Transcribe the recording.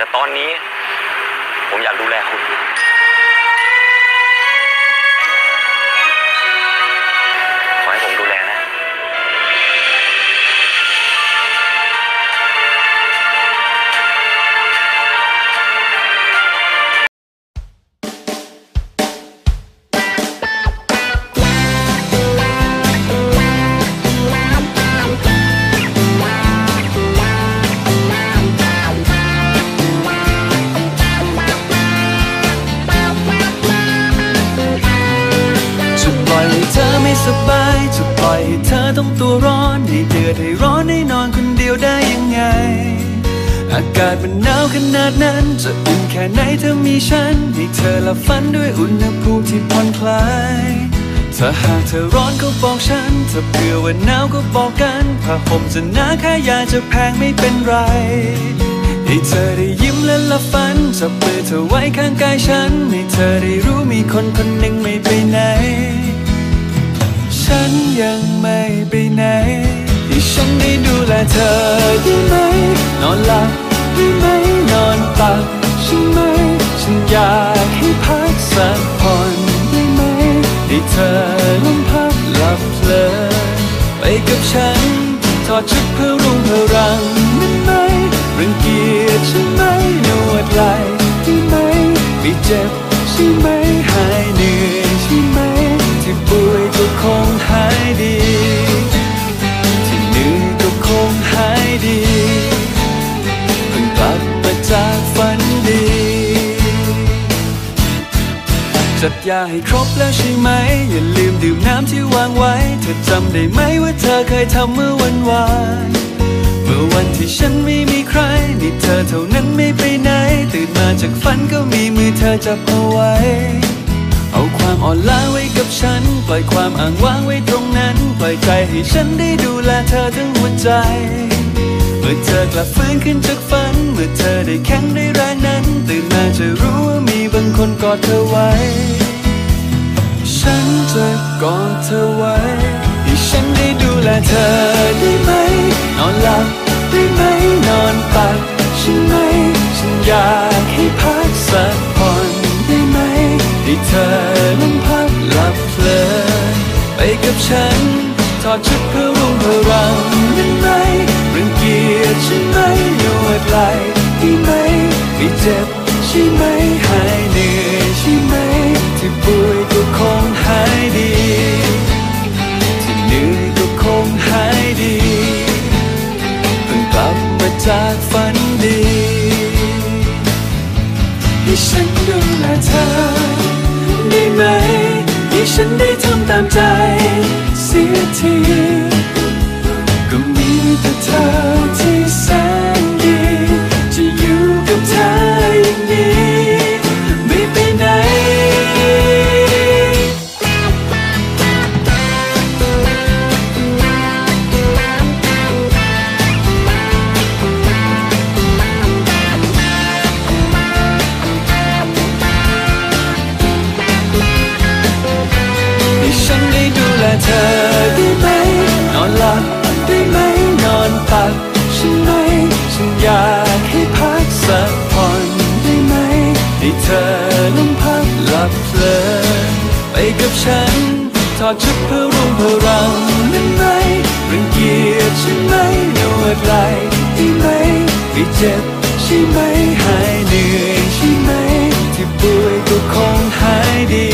แต่ตอนนี้ผมอยากดูแลคุณขอให้ผมดูแลนะเธอไม่สบายจะปล่อยให้เธอต้องตัวร้อนให้เดือดให้ร้อนให้นอนคนเดียวได้ยังไงอากาศมันหนาวขนาดนั้นจะอุ่นแค่ไหนเธอมีฉันให้เธอหลับฝันด้วยอุณหภูมิที่ผ่อนคลายถ้าหากเธอร้อนก็บอกฉันถ้าเผื่อว่าหนาวก็บอกกันผ้าห่มจะหนาแค่ยาจะแพงไม่เป็นไรให้เธอได้ยิ้มและหลับฝันจับมือเธอไว้ข้างกายฉันให้เธอได้รู้มีคนคนหนึ่งไม่ไปไหนฉันยังไม่ไปไหนให้ฉันได้ดูแลเธอได้ไหมนอนหลับได้ไหมนอนตักใช่ไหมฉันอยากให้พักสักผ่อนได้ไหมให้เธอลมพักหลับเพลินไปกับฉันถอดชุดเพื่อรุ่งเพื่อรังได้ไหมรังเกียจใช่ไหมนวดไหล่ได้ไหมไม่เจ็บใช่ไหมหายเหนื่อยใช่ไหมที่ป่วยก็คงหายดีที่เหนื่อยก็คงหายดีเพิ่งกลับมาจากฝันดีจัดยาให้ครบแล้วใช่ไหมอย่าลืมดื่มน้ำที่วางไว้เธอจำได้ไหมว่าเธอเคยทำเมื่อวันวานเมื่อวันที่ฉันไม่มีใครนี่เธอเท่านั้นไม่ไปไหนตื่นมาจากฝันก็มีมือเธอจับเอาไว้เอาความอ่อนล้าไว้กับฉันปล่อยความอ้างว้างไว้ตรงนั้นปล่อยใจให้ฉันได้ดูแลเธอทั้งหัวใจเมื่อเธอกลับฟื้นขึ้นจากฝันเมื่อเธอได้แข็งได้แรงนั้นตื่นมาจะรู้ว่ามีบางคนกอดเธอไว้ฉันจะกอดเธอไว้ให้ฉันได้ดูแลเธอได้ไหมนอนหลับได้ไหมนอนตักใช่ไหมฉันอยากให้พักสักผ่อนได้ไหมให้เธอลมพักหลับเพลินไปกับฉันถอดชุดเพื่อรุ่งเพื่อรังได้ไหมรังเกียจใช่ไหมนวดไหล่ได้ไหมไม่เจ็บใช่ไหมหายเหนื่อยใช่ไหมที่ป่วยก็คงหายดีที่เหนื่อยก็คงหายดีเพิ่งกลับมาจากฝันดีให้ฉันดูแลเธอได้ไหมให้ฉันได้ทำตามใจเสียทีก็มีแต่เธอที่แสนดีจะอยู่กับเธออย่างนี้ไม่ไปไหนเธอได้ไหมนอนหลับได้ไหมนอนตักใช่ไหมฉันอยากให้พักสักผ่อนได้ไหมให้เธอลมพักหลับเพลินไปกับฉันถอดชุดเพื่อรุ่งเพื่อรังได้ไหมรังเกียจใช่ไหมนวดไหล่ได้ไหมไม่เจ็บใช่ไหมหายเหนื่อยใช่ไหมที่ป่วยก็คงหายดี